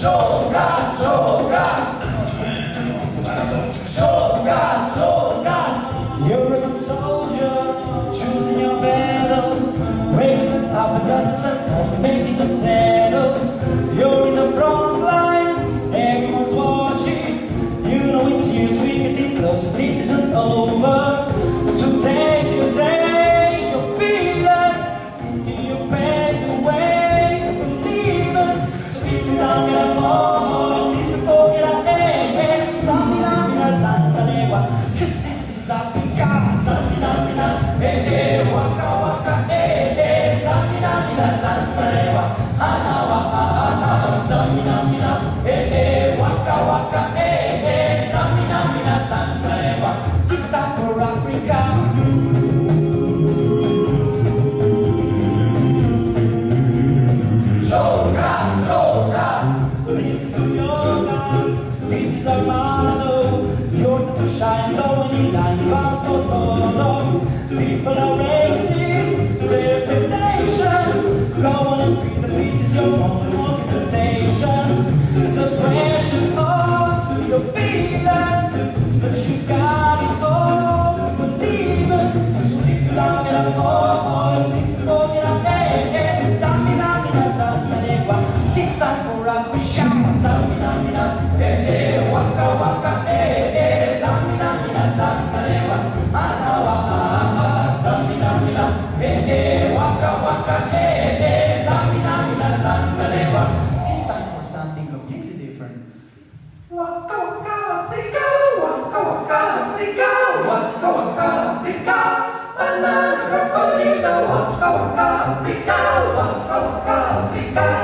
Shogun, Shogun, Shogun, Shogun. You're a good soldier, choosing your battle. Wakes up and does the sun, making the saddle. You're in the front line, everyone's watching. You know it's you, so we get it close. This isn't over. Today's your day, you feel it. You pay the way, you believe it. So if you don't get more, if you forget it, Samina, Mina, Santa Lewa. Cause this is Africa. Samina, Mina, Waka, Waka, Samina, Mina, Santa Lewa. Hanawa, Hana, Samina, Mina, Waka, Waka, Samina, Mina, Santa Lewa. This time for Africa. Shogun, Shogun, listen to yoga. This is our motto. You're to shine, though when you lie, bounce no tolo. People are racing to their expectations. Go on and free the pieces, your own hesitations. The precious of your feeling, but you got it all. Believe it, so if you love it, I'm all. If you love it, I'm Samina, Mina, Santa Lewa. This time for Africa. Samina, Mina, Waka, Waka, Samina, Mina, Santa Lewa. Hanawa, Samina, Mina, Waka, Waka, Samina, Mina, Santa Lewa. This time for something completely different. Waka, Waka, Africa, Waka, Waka, Africa, Waka, Waka, Africa. Banana, crocodile, Waka, Waka, Africa, Waka, Waka, Africa.